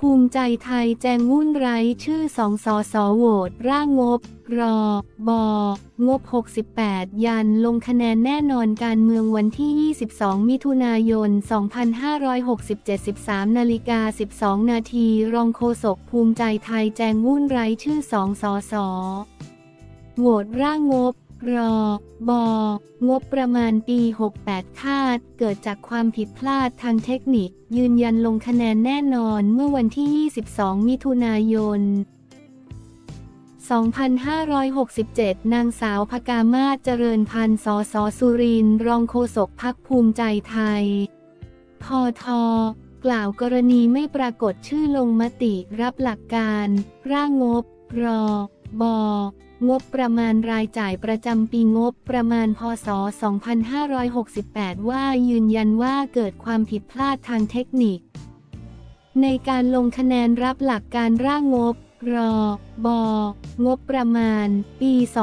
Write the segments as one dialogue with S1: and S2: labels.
S1: ภูมิใจไทยแจงวุ่นไร้ชื่อ2 สส.โหวตร่างงบรบงบ68ยันลงคะแนนแน่นอนการเมืองวันที่ 22 มิถุนายน 2567 13:12 นาทีรองโฆษกภูมิใจไทยแจงวุ่นไร้ชื่อ2 สส.โหวตร่างงบบงบประมาณปี 68 คาดเกิดจากความผิดพลาดทางเทคนิคยืนยันลงคะแนนแน่นอนเมื่อวันที่ 22 มิถุนายน 2567 นางสาวภกามาศเจริญพันธ์ สส.สุรินทร์รองโฆษกพรรคภูมิใจไทย พท.กล่าวกรณีไม่ปรากฏชื่อลงมติรับหลักการร่างงบบงบประมาณรายจ่ายประจำปีงบประมาณพ.ศ. 2568 ว่ายืนยันว่าเกิดความผิดพลาดทางเทคนิคในการลงคะแนนรับหลักการร่างงบบงบประมาณปี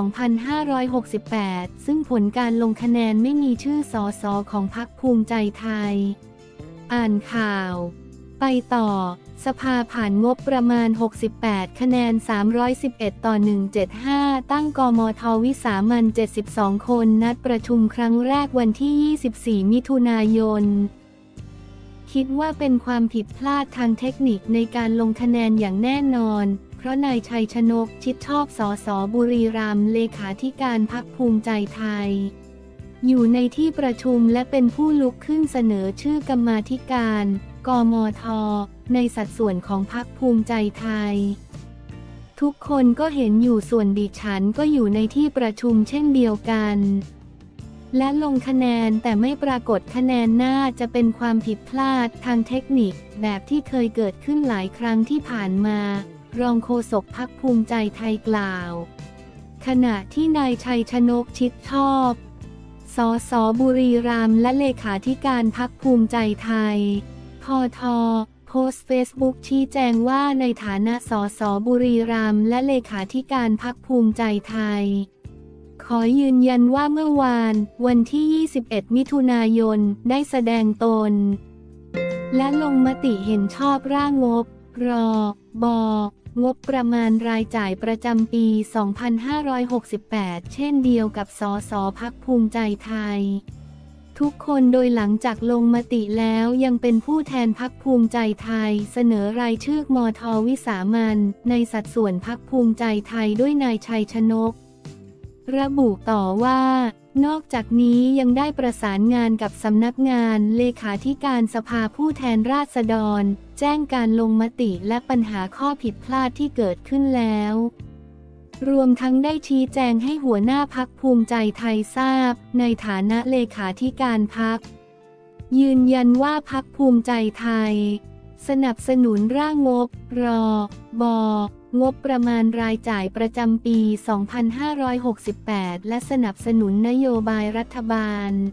S1: 2568 ซึ่งผลการลงคะแนนไม่มีชื่อสสของพรรคภูมิใจไทยอ่านข่าวไปต่อสภาผ่านงบประมาณ68คะแนน311 ต่อ 175ตั้งกมท.วิสามัญ72 คนนัดประชุมครั้งแรกวันที่ 24 มิถุนายนคิดว่าเป็นความผิดพลาดทางเทคนิคในการลงคะแนนอย่างแน่นอนเพราะนายชัยชนกชิดชอบสส.บุรีรัมย์เลขาธิการพรรคภูมิใจไทยอยู่ในที่ประชุมและเป็นผู้ลุกขึ้นเสนอชื่อกรรมาธิการกมท.ในสัดส่วนของพรรคภูมิใจไทยทุกคนก็เห็นอยู่ส่วนดิฉันก็อยู่ในที่ประชุมเช่นเดียวกันและลงคะแนนแต่ไม่ปรากฏคะแนนน่าจะเป็นความผิดพลาดทางเทคนิคแบบที่เคยเกิดขึ้นหลายครั้งที่ผ่านมารองโฆษกพรรคภูมิใจไทยกล่าวขณะที่นายชัยชนกชิดชอบสส.บุรีรัมย์และเลขาธิการพรรคภูมิใจไทยพท.โพสต์เฟซบุ๊กชี้แจงว่าในฐานะสส.บุรีรัมย์และเลขาธิการพรรคภูมิใจไทยขอยืนยันว่าเมื่อวานวันที่ 21 มิถุนายนได้แสดงตนและลงมติเห็นชอบร่างงบบงบประมาณรายจ่ายประจำปี 2568 เช่นเดียวกับสส.พรรคภูมิใจไทยทุกคนโดยหลังจากลงมติแล้วยังเป็นผู้แทนพรรคภูมิใจไทยเสนอรายชื่อมท.วิสามัญในสัดส่วนพรรคภูมิใจไทยด้วยนายชัยชนกระบุต่อว่านอกจากนี้ยังได้ประสานงานกับสำนักงานเลขาธิการสภาผู้แทนราษฎรแจ้งการลงมติและปัญหาข้อผิดพลาดที่เกิดขึ้นแล้วรวมทั้งได้ชี้แจงให้หัวหน้าพรรคภูมิใจไทยทราบในฐานะเลขาธิการพรรคยืนยันว่าพรรคภูมิใจไทยสนับสนุนร่างงบบงบประมาณรายจ่ายประจำปี 2568 และสนับสนุนนโยบายรัฐบาล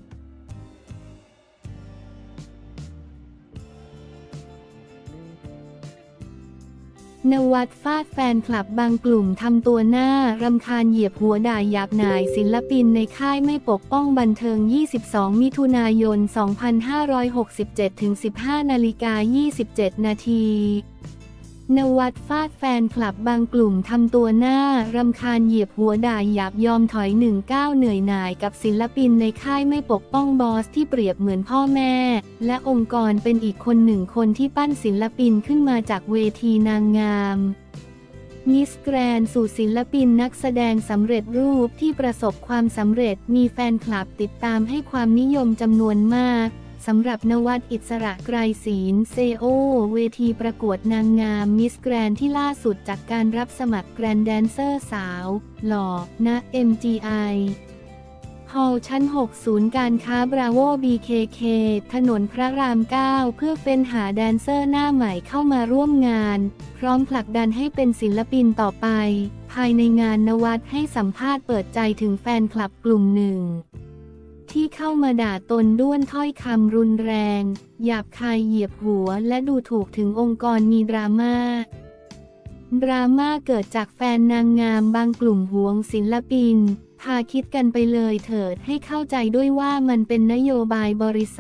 S1: นวัดฟาดแฟนคลับบางกลุ่มทำตัวหน้ารำคาญเหยียบหัวด่าหยาบหน่ายศิลปินในค่ายไม่ปกป้องบันเทิง 22 มิถุนายน 2567 ถึง 15:27 นาทีนวัดฟาดแฟนคลับบางกลุ่มทำตัวหน้ารำคาญเหยียบหัวด่าหยาบยอมถอย19เหนื่อยหน่ายกับศิลปินในค่ายไม่ปกป้องบอสที่เปรียบเหมือนพ่อแม่และองค์กรเป็นอีกคนหนึ่งคนที่ปั้นศิลปินขึ้นมาจากเวทีนางงามมิสแกรนด์สู่ศิลปินนักแสดงสำเร็จรูปที่ประสบความสำเร็จมีแฟนคลับติดตามให้ความนิยมจำนวนมากสำหรับนวัดอิสระไกรศีลCEOเวทีประกวดนางงามมิสแกรนด์ที่ล่าสุดจากการรับสมัครแกรนด์แดนเซอร์สาวหล่อณ MGI ฮอลล์ชั้น 6 ศูนย์การค้าบราโว BKK ถนนพระราม 9 เพื่อเฟ้นหาแดนเซอร์หน้าใหม่เข้ามาร่วมงานพร้อมผลักดันให้เป็นศิลปินต่อไปภายในงานนวัดให้สัมภาษณ์เปิดใจถึงแฟนคลับกลุ่มหนึ่งที่เข้ามาด่าตนด้วนถ้อยคำรุนแรงหยาบคายเหยียบหัวและดูถูกถึงองค์กรมีดราม่าเกิดจากแฟนนางงามบางกลุ่มหวงศิลปินพาคิดกันไปเลยเถิดให้เข้าใจด้วยว่ามันเป็นนโยบายบริษัท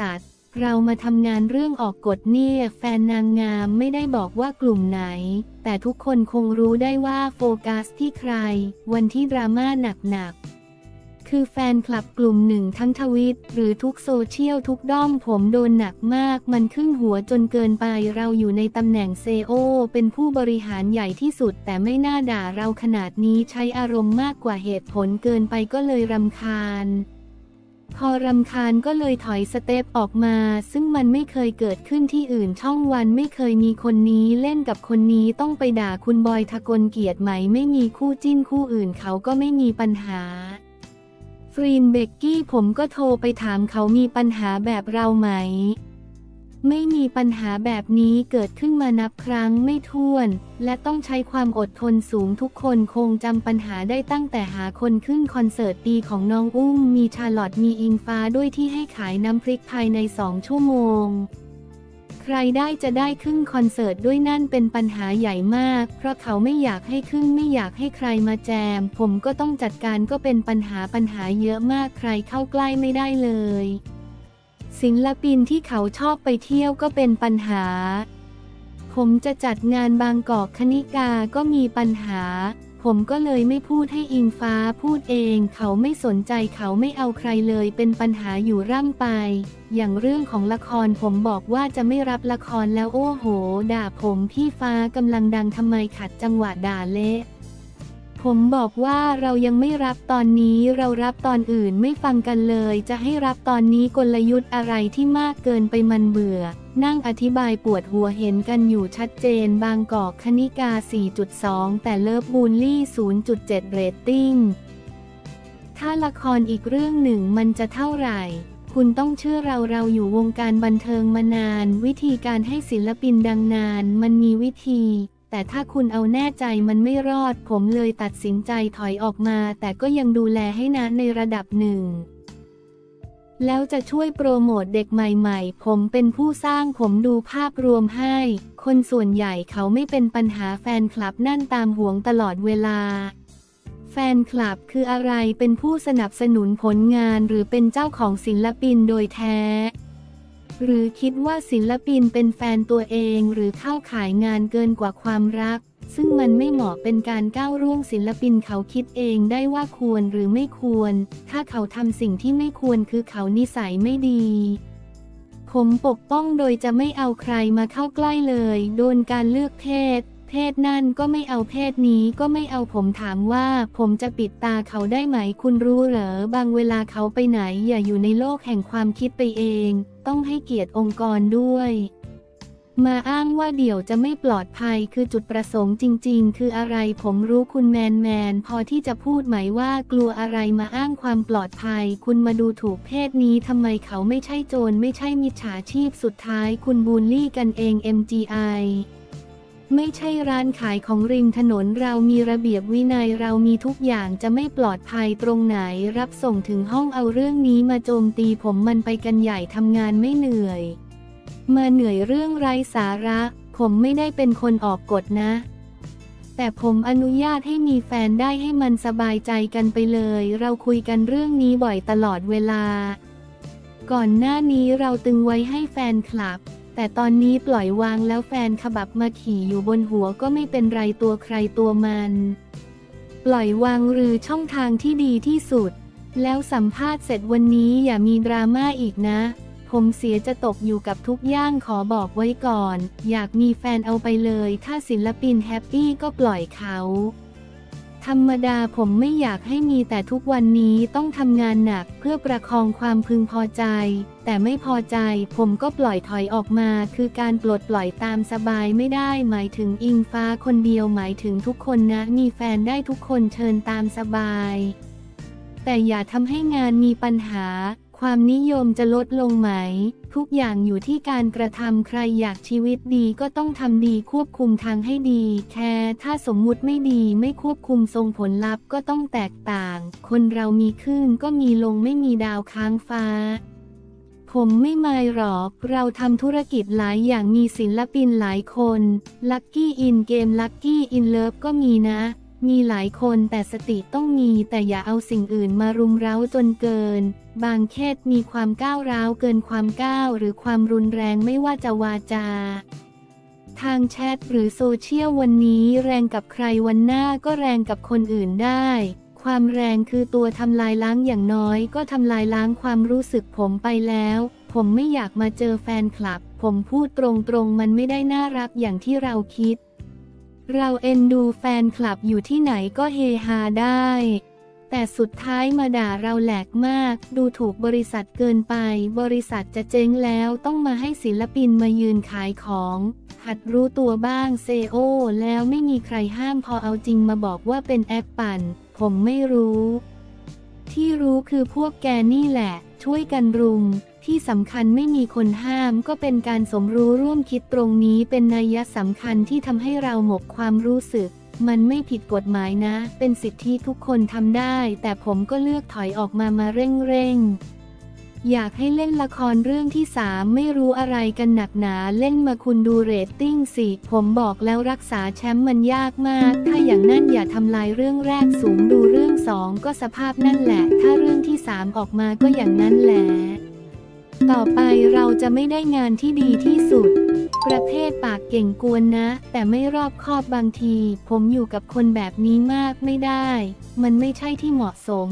S1: เรามาทำงานเรื่องออกกฎเนี่ยแฟนนางงามไม่ได้บอกว่ากลุ่มไหนแต่ทุกคนคงรู้ได้ว่าโฟกัสที่ใครวันที่ดราม่าหนักๆคือแฟนคลับกลุ่มหนึ่งทั้งทวิตหรือทุกโซเชียลทุกด้อมผมโดนหนักมากมันขึ้นหัวจนเกินไปเราอยู่ในตำแหน่งCEOเป็นผู้บริหารใหญ่ที่สุดแต่ไม่น่าด่าเราขนาดนี้ใช้อารมณ์มากกว่าเหตุผลเกินไปก็เลยรำคาญพอรำคาญก็เลยถอยสเต็ปออกมาซึ่งมันไม่เคยเกิดขึ้นที่อื่นช่องวันไม่เคยมีคนนี้เล่นกับคนนี้ต้องไปด่าคุณบอยทกลเกียรติไหมไม่มีคู่จิ้นคู่อื่นเขาก็ไม่มีปัญหาฟรีนเบกกี้ผมก็โทรไปถามเขามีปัญหาแบบเราไหมไม่มีปัญหาแบบนี้เกิดขึ้นมานับครั้งไม่ถ้วนและต้องใช้ความอดทนสูงทุกคนคงจำปัญหาได้ตั้งแต่หาคนขึ้นคอนเสิร์ตปีของน้องอุ้มมีชาร์ลอตมีอิงฟ้าด้วยที่ให้ขายน้ำพริกภายใน2 ชั่วโมงใครได้จะได้ขึ้นคอนเสิร์ตด้วยนั่นเป็นปัญหาใหญ่มากเพราะเขาไม่อยากให้ขึ้นไม่อยากให้ใครมาแจมผมก็ต้องจัดการก็เป็นปัญหาเยอะมากใครเข้าใกล้ไม่ได้เลยศิลปินที่เขาชอบไปเที่ยวก็เป็นปัญหาผมจะจัดงานบางกอกคณิกาก็มีปัญหาผมก็เลยไม่พูดให้อิงฟ้าพูดเองเขาไม่สนใจเขาไม่เอาใครเลยเป็นปัญหาอยู่ร่ำไปอย่างเรื่องของละครผมบอกว่าจะไม่รับละครแล้วโอ้โหด่าผมพี่ฟ้ากำลังดังทำไมขัดจังหวะด่าเละผมบอกว่าเรายังไม่รับตอนนี้เรารับตอนอื่นไม่ฟังกันเลยจะให้รับตอนนี้กลยุทธ์อะไรที่มากเกินไปมันเบื่อนั่งอธิบายปวดหัวเห็นกันอยู่ชัดเจนบางกอกคณิกา 4.2 แต่เลิฟบูลลี่ 0.7 เรตติ้งถ้าละครอีกเรื่องหนึ่งมันจะเท่าไหร่คุณต้องเชื่อเราอยู่วงการบันเทิงมานานวิธีการให้ศิลปินดังนานมันมีวิธีแต่ถ้าคุณเอาแน่ใจมันไม่รอดผมเลยตัดสินใจถอยออกมาแต่ก็ยังดูแลให้นะในระดับหนึ่งแล้วจะช่วยโปรโมทเด็กใหม่ๆผมเป็นผู้สร้างผมดูภาพรวมให้คนส่วนใหญ่เขาไม่เป็นปัญหาแฟนคลับนั่นตามห่วงตลอดเวลาแฟนคลับคืออะไรเป็นผู้สนับสนุนผลงานหรือเป็นเจ้าของศิลปินโดยแท้หรือคิดว่าศิลปินเป็นแฟนตัวเองหรือเข้าขายงานเกินกว่าความรักซึ่งมันไม่เหมาะเป็นการก้าวล่วงศิลปินเขาคิดเองได้ว่าควรหรือไม่ควรถ้าเขาทำสิ่งที่ไม่ควรคือเขานิสัยไม่ดีผมปกป้องโดยจะไม่เอาใครมาเข้าใกล้เลยโดนการเลือกเพศนั่นก็ไม่เอาเพศนี้ก็ไม่เอาผมถามว่าผมจะปิดตาเขาได้ไหมคุณรู้เหรอบางเวลาเขาไปไหนอย่าอยู่ในโลกแห่งความคิดไปเองต้องให้เกียรติองค์กรด้วยมาอ้างว่าเดี๋ยวจะไม่ปลอดภัยคือจุดประสงค์จริงๆคืออะไรผมรู้คุณแมนพอที่จะพูดไหมว่ากลัวอะไรมาอ้างความปลอดภัยคุณมาดูถูกเพศนี้ทำไมเขาไม่ใช่โจรไม่ใช่มิจฉาชีพสุดท้ายคุณบูลลี่กันเอง MGIไม่ใช่ร้านขายของริมถนนเรามีระเบียบวินัยเรามีทุกอย่างจะไม่ปลอดภัยตรงไหนรับส่งถึงห้องเอาเรื่องนี้มาโจมตีผมมันไปกันใหญ่ทำงานไม่เหนื่อยมาเหนื่อยเรื่องไร้สาระผมไม่ได้เป็นคนออกกฎนะแต่ผมอนุญาตให้มีแฟนได้ให้มันสบายใจกันไปเลยเราคุยกันเรื่องนี้บ่อยตลอดเวลาก่อนหน้านี้เราตึงไว้ให้แฟนคลับแต่ตอนนี้ปล่อยวางแล้วแฟนขบับมาขี่อยู่บนหัวก็ไม่เป็นไรตัวใครตัวมันปล่อยวางหรือช่องทางที่ดีที่สุดแล้วสัมภาษณ์เสร็จวันนี้อย่ามีดราม่าอีกนะผมเสียจะตกอยู่กับทุกอย่างขอบอกไว้ก่อนอยากมีแฟนเอาไปเลยถ้าศิลปินแฮปปี้ก็ปล่อยเขาธรรมดาผมไม่อยากให้มีแต่ทุกวันนี้ต้องทำงานหนักเพื่อประคองความพึงพอใจแต่ไม่พอใจผมก็ปล่อยถอยออกมาคือการปลดปล่อยตามสบายไม่ได้หมายถึงอิงฟ้าคนเดียวหมายถึงทุกคนนะมีแฟนได้ทุกคนเชิญตามสบายแต่อย่าทำให้งานมีปัญหาความนิยมจะลดลงไหมทุกอย่างอยู่ที่การกระทำใครอยากชีวิตดีก็ต้องทำดีควบคุมทางให้ดีแค่ถ้าสมมุติไม่ดีไม่ควบคุมทรงผลลัพธ์ก็ต้องแตกต่างคนเรามีขึ้นก็มีลงไม่มีดาวค้างฟ้าผมไม่มายหรอกเราทำธุรกิจหลายอย่างมีศิลปินหลายคนลัคกี้อินเกมลัคกี้อินเลิฟก็มีนะมีหลายคนแต่สติต้องมีแต่อย่าเอาสิ่งอื่นมารุมเร้าจนเกินบางเคสมีความก้าวร้าวเกินความก้าวหรือความรุนแรงไม่ว่าจะวาจาทางแชทหรือโซเชียลวันนี้แรงกับใครวันหน้าก็แรงกับคนอื่นได้ความแรงคือตัวทำลายล้างอย่างน้อยก็ทำลายล้างความรู้สึกผมไปแล้วผมไม่อยากมาเจอแฟนคลับผมพูดตรงๆมันไม่ได้น่ารักอย่างที่เราคิดเราเอ็นดูแฟนคลับอยู่ที่ไหนก็เฮฮาได้แต่สุดท้ายมาด่าเราแหลกมากดูถูกบริษัทเกินไปบริษัทจะเจ๊งแล้วต้องมาให้ศิลปินมายืนขายของหัดรู้ตัวบ้างเซโอแล้วไม่มีใครห้ามพอเอาจริงมาบอกว่าเป็นแอปปั่นผมไม่รู้ที่รู้คือพวกแกนี่แหละช่วยกันรุมที่สำคัญไม่มีคนห้ามก็เป็นการสมรู้ร่วมคิดตรงนี้เป็นนัยสำคัญที่ทำให้เราหมกความรู้สึกมันไม่ผิดกฎหมายนะเป็นสิทธิทุกคนทำได้แต่ผมก็เลือกถอยออกมาเร่งอยากให้เล่นละครเรื่องที่3ไม่รู้อะไรกันหนักหนาเล่นมาคุณดูเรตติ้งสิผมบอกแล้วรักษาแชมป์มันยากมากถ้าอย่างนั้นอย่าทำลายเรื่องแรกสูงดูเรื่อง2ก็สภาพนั่นแหละถ้าเรื่องที่3ออกมาก็อย่างนั้นแหละต่อไปเราจะไม่ได้งานที่ดีที่สุดประเภทปากเก่งกวนนะแต่ไม่รอบคอบบางทีผมอยู่กับคนแบบนี้มากไม่ได้มันไม่ใช่ที่เหมาะสม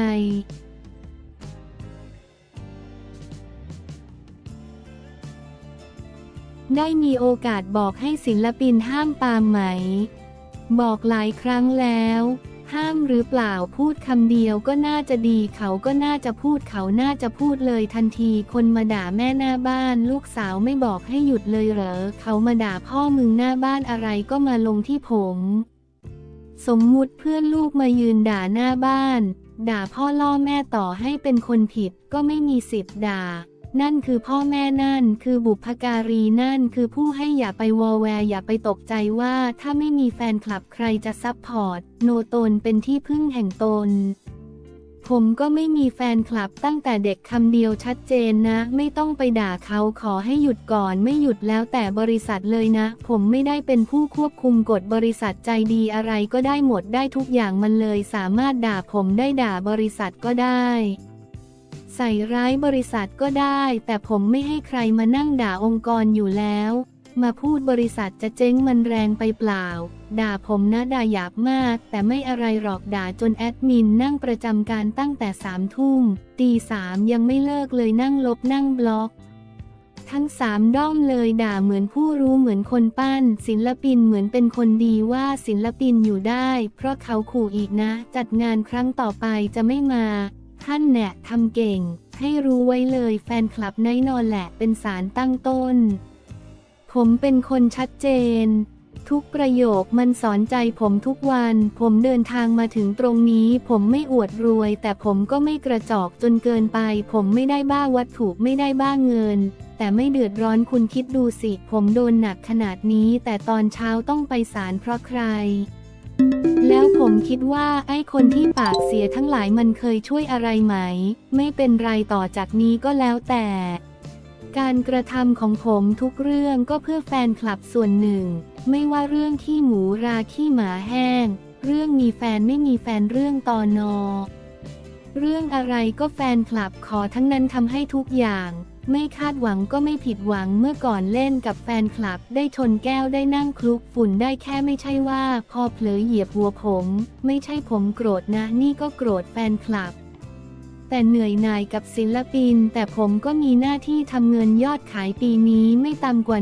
S1: ได้มีโอกาสบอกให้ศิลปินห้ามปามไหมบอกหลายครั้งแล้วห้ามหรือเปล่าพูดคำเดียวก็น่าจะดีเขาก็น่าจะพูดเขาน่าจะพูดเลยทันทีคนมาด่าแม่หน้าบ้านลูกสาวไม่บอกให้หยุดเลยเหรอเขามาด่าพ่อมึงหน้าบ้านอะไรก็มาลงที่ผมสมมุติเพื่อนลูกมายืนด่าหน้าบ้านด่าพ่อล่อแม่ต่อให้เป็นคนผิดก็ไม่มีสิทธิ์ด่านั่นคือพ่อแม่นั่นคือบุพการีนั่นคือผู้ให้อย่าไปวอแวร์อย่าไปตกใจว่าถ้าไม่มีแฟนคลับใครจะซัพพอร์ตโนตนเป็นที่พึ่งแห่งตนผมก็ไม่มีแฟนคลับตั้งแต่เด็กคำเดียวชัดเจนนะไม่ต้องไปด่าเขาขอให้หยุดก่อนไม่หยุดแล้วแต่บริษัทเลยนะผมไม่ได้เป็นผู้ควบคุมกฎบริษัทใจดีอะไรก็ได้หมดได้ทุกอย่างมันเลยสามารถด่าผมได้ด่าบริษัทก็ได้ใส่ร้ายบริษัทก็ได้แต่ผมไม่ให้ใครมานั่งด่าองค์กรอยู่แล้วมาพูดบริษัทจะเจ๊งมันแรงไปเปล่าด่าผมนะด่าหยาบมากแต่ไม่อะไรหรอกด่าจนแอดมินนั่งประจำการตั้งแต่3 ทุ่มตี3ยังไม่เลิกเลยนั่งลบนั่งบล็อกทั้ง3ด้อมเลยด่าเหมือนผู้รู้เหมือนคนปั้นศิลปินเหมือนเป็นคนดีว่าศิลปินอยู่ได้เพราะเขาขู่อีกนะจัดงานครั้งต่อไปจะไม่มาท่านแน่ทำเก่งให้รู้ไว้เลยแฟนคลับแน่นอนแหละเป็นสารตั้งต้นผมเป็นคนชัดเจนทุกประโยคมันสอนใจผมทุกวันผมเดินทางมาถึงตรงนี้ผมไม่อวดรวยแต่ผมก็ไม่กระจอกจนเกินไปผมไม่ได้บ้าวัตถุไม่ได้บ้าเงินแต่ไม่เดือดร้อนคุณคิดดูสิผมโดนหนักขนาดนี้แต่ตอนเช้าต้องไปศาลเพราะใครแล้วผมคิดว่าไอ้คนที่ปากเสียทั้งหลายมันเคยช่วยอะไรไหมไม่เป็นไรต่อจากนี้ก็แล้วแต่การกระทำของผมทุกเรื่องก็เพื่อแฟนคลับส่วนหนึ่งไม่ว่าเรื่องขี้หมูราขี้หมาแห้งเรื่องมีแฟนไม่มีแฟนเรื่องตน.เรื่องอะไรก็แฟนคลับขอทั้งนั้นทำให้ทุกอย่างไม่คาดหวังก็ไม่ผิดหวังเมื่อก่อนเล่นกับแฟนคลับได้ชนแก้วได้นั่งคลุกฝุ่นได้แค่ไม่ใช่ว่าพอเผลอเหยียบหัวผมไม่ใช่ผมโกรธนะนี่ก็โกรธแฟนคลับแต่เหนื่อยหน่ายกับศิลปินแต่ผมก็มีหน้าที่ทำเงินยอดขายปีนี้ไม่ต่ำกว่า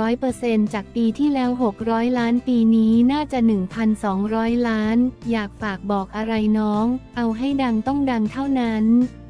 S1: 100% จากปีที่แล้ว600 ล้านปีนี้น่าจะ 1,200 ล้านอยากฝากบอกอะไรน้องเอาให้ดังต้องดังเท่านั้น